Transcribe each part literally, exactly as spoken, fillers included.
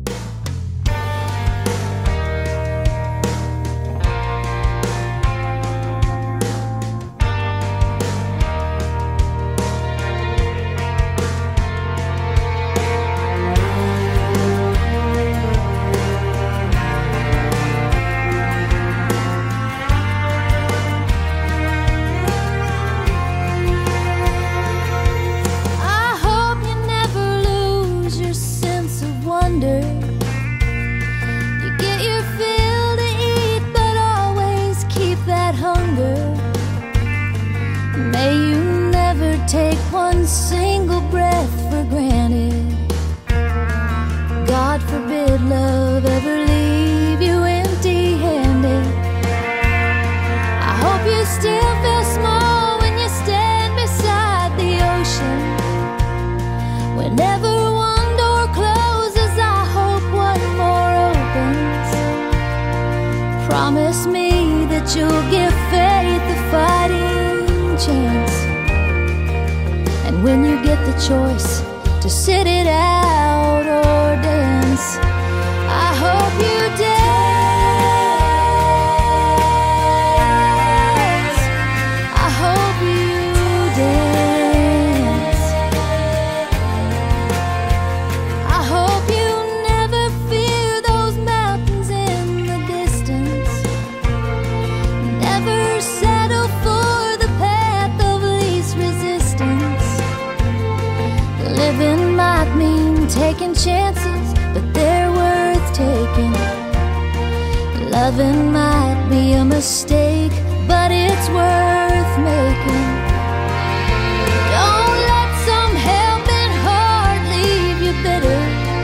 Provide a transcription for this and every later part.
Take one single breath for granted. God forbid love ever leave you empty-handed. I hope you still feel small when you stand beside the ocean. Whenever one door closes, I hope one more opens. Promise me that you'll give faith a fighting chance. And when you get the choice to sit it out or dance, I hope you dance. I hope you dance. I hope you never fear those mountains in the distance. Never settle for the path of least resistance. Living might mean taking chances, but they're worth taking. Loving might be a mistake, but it's worth making. Don't let some helping heart leave you bitter.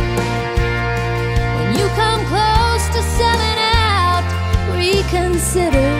When you come close to selling out, reconsider.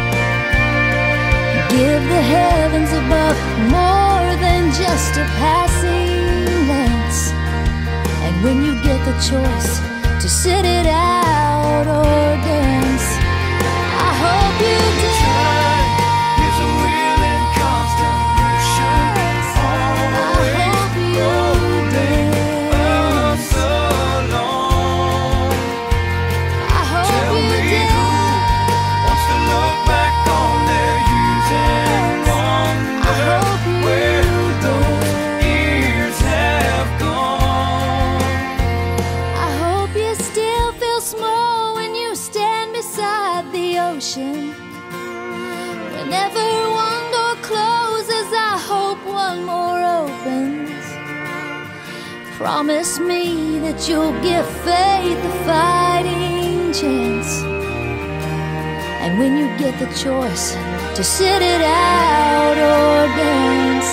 Give the heavens above more than just a passing glance. And when you get the choice to sit it out or dance, I hope you dance. Is a wheel in constant motion, always rolling us along. I hope Tell you me dance. who wants to look back on their youth and I hope wonder you where those dance. years have gone. I hope you still feel small when you stand beside the ocean. Whenever one door closes, I hope one more opens. Promise me that you'll give faith a fighting chance. And when you get the choice to sit it out or dance,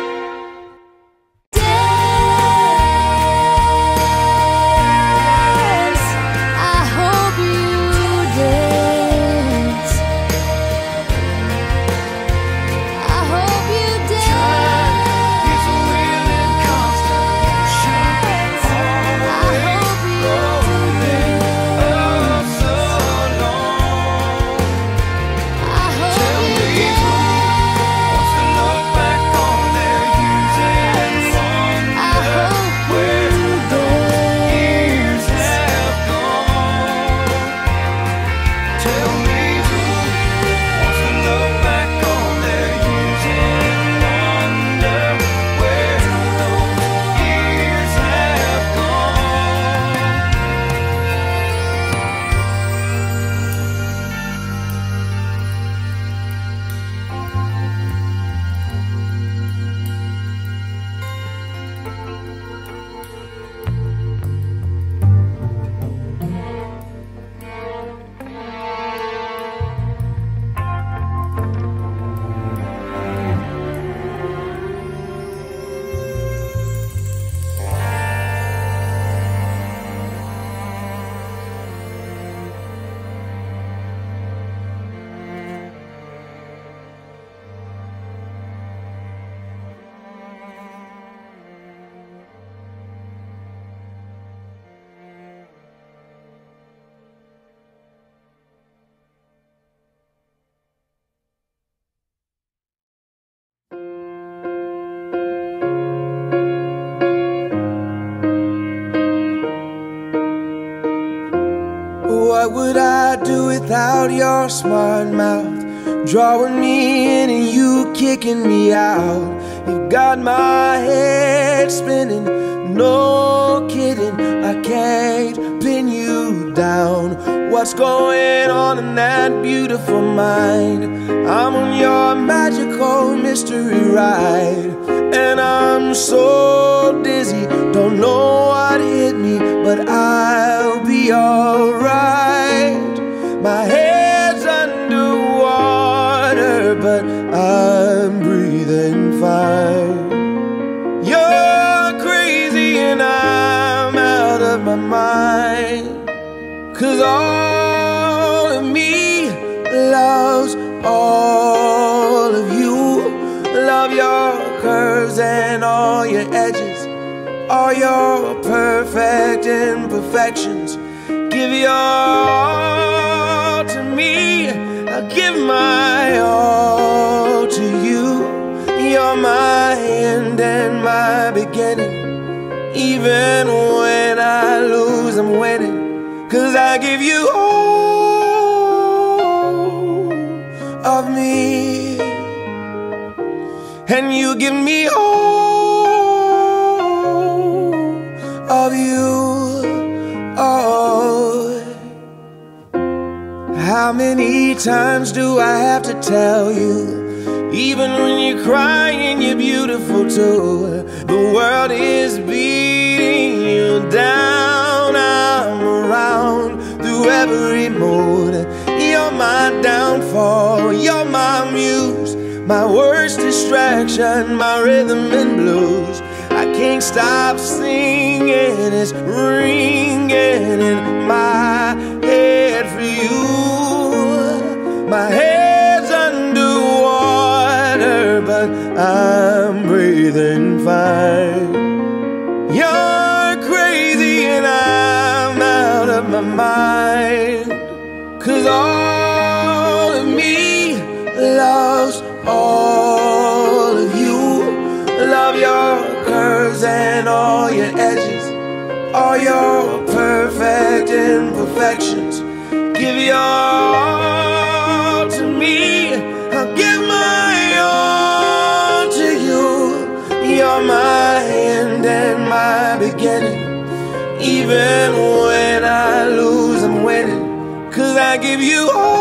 dance. I hope you dance. I hope you dance. Is a wheel in constant motion, I always hope you rolling dance. us along. I hope Tell you me who dance. wants to look back What would I do without your smart mouth? Drawing me in and you kicking me out. You got my head spinning, no kidding, I can't pin you down. What's going on in that beautiful mind? I'm on your magical mystery ride, and I'm so dizzy, don't know what hit me, but I'll be alright. My head's underwater, but I'm breathing fine. You're crazy and I'm out of my mind, 'cause all of me loves all of you. Love your curves and all your edges, all your perfect imperfections. Give your all to me, I'll give my all to you. You're my end and my beginning. Even when I lose, I'm winning, 'cause I give you all of me, and you give me all of you. Oh, how many times do I have to tell you? Even when you're crying, you're beautiful too. The world is beating you down. I'm around through every mood. You're my downfall, you're my muse, my worst distraction, my rhythm and blues. I can't stop singing, it's ringing in my head for you. My head's underwater, but I'm breathing fine. You're crazy and I'm out of my mind, 'cause all of me loves all of you. Love your curves and all your edges, all your perfect imperfections. Give your all to me, I'll give my all to you. You're my end and my beginning. Even when I lose, I'm winning, 'cause I give you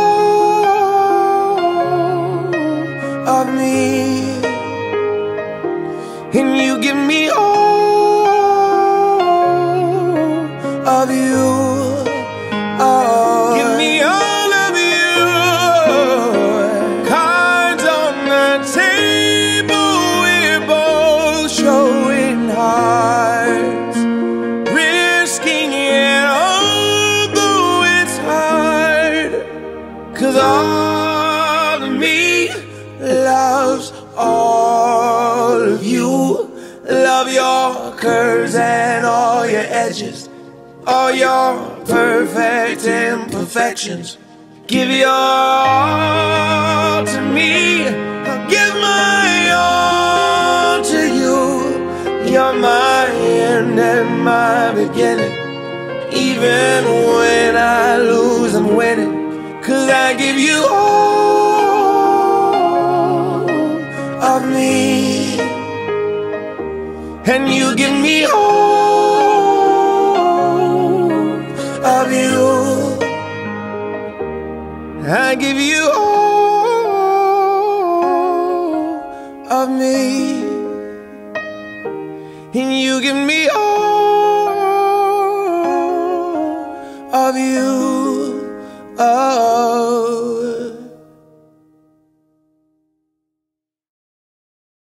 all of me, and you give me all of you. Oh, give me all of you. Cards on the table, we're both showing hearts, risking it although it's hard, 'cause all of me loves all of you. Love your curves and all your edges, all your perfect imperfections. Give your all to me, I'll give my all to you. You're my end and my beginning. Even when I lose, I'm winning, 'cause I give you all of me, and you give me all of you. I give you all of me, and you give me all of you.